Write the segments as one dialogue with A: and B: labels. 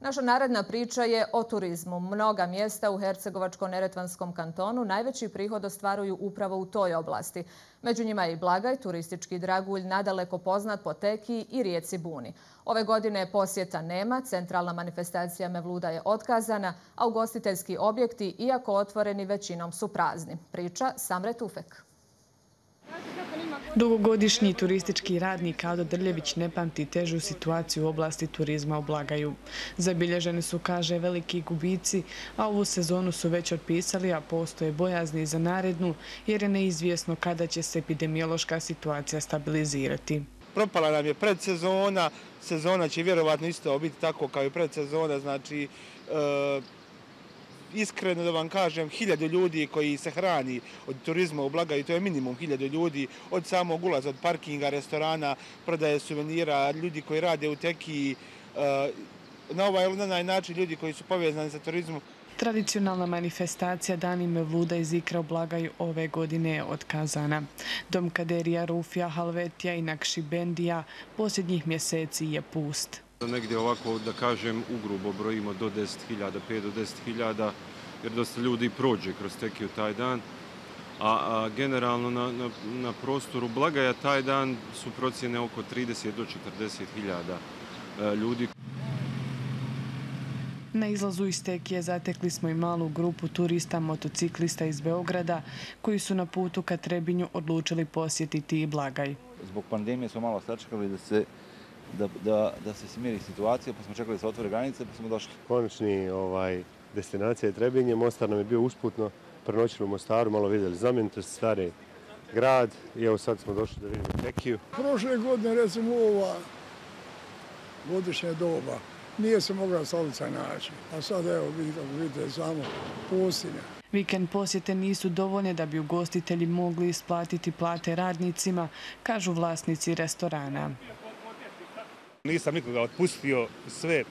A: Naša naredna priča je o turizmu. Mnoga mjesta u Hercegovačko-neretvanskom kantonu najveći prihod ostvaruju upravo u toj oblasti. Među njima je i Blagaj, turistički dragulj, nadaleko poznat po Tekiji i rijeci Buni. Ove godine posjeta nema, centralna manifestacija Mevluda je otkazana, a ugostiteljski objekti, iako otvoreni, većinom su prazni. Priča Samre Tufek.
B: Dugogodišnji turistički radnik Ado Drljević ne pamti težu situaciju u oblasti turizma u Blagaju. Zabilježeni su, kaže, veliki gubici, a ovu sezonu su već otpisali, a postoje bojazni za narednu, jer je neizvjesno kada će se epidemiološka situacija stabilizirati.
C: Propala nam je predsezona, sezona će vjerovatno isto biti tako kao i predsezona, znači iskreno da vam kažem, 1000 ljudi koji se hrani od turizma u Blagaju, to je minimum 1000 ljudi, od samog ulaza, od parkinga, restorana, prodaje suvenira, ljudi koji rade u Tekiji, na ovaj ili na onaj način ljudi koji su povezani sa turizmom.
B: Tradicionalna manifestacija Dani Mevluda i Zikra u Blagaju ove godine je otkazana. Dom Kaderija, Rufija, Halvetija i Nakšibendija posljednjih mjeseci je pust.
D: Negdje ovako, da kažem, ugrubo brojimo do 10.000, 5 do 10.000, jer dosta ljudi prođe kroz Tekiju taj dan. A generalno na prostoru Blagaja taj dan su procjene oko 30 do 40.000 ljudi.
B: Na izlazu iz Tekije zatekli smo i malu grupu turista, motociklista iz Beograda, koji su na putu ka Trebinju odlučili posjetiti i Blagaj.
E: Zbog pandemije smo malo sačekali da se smiri situacija, pa smo čekali da se otvore granice, pa smo došli.
F: Konačni destinacija je Trebinje, Mostar nam je bio usputno, prenoćili u Mostaru, malo vidjeli znamenitost, stari grad i evo sad smo došli da vidimo Tekiju.
G: Prošle godine, recimo ova godišnja doba, nije se mogla stolica naći, a sad evo vidite samo pustinja.
B: Vikend posjete nisu dovoljne da bi ugostitelji mogli isplatiti plate radnicima, kažu vlasnici restorana.
H: Nisam nikoga otpustio, sve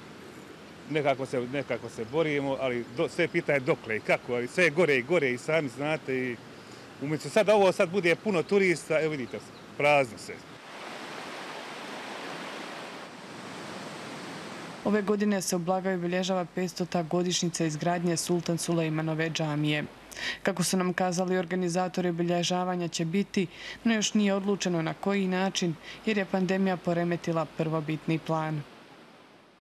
H: nekako se borimo, ali sve pitanje dokle i kako, ali sve je gore i gore i sami znate. I umjesto sad bude puno turista, evo vidite, prazno se.
B: Ove godine se u Blagaju obilježava 500. godišnjica izgradnje Sultan Sulejmanove džamije. Kako su nam kazali, organizatori obilježavanja će biti, no još nije odlučeno na koji način, jer je pandemija poremetila prvobitni plan.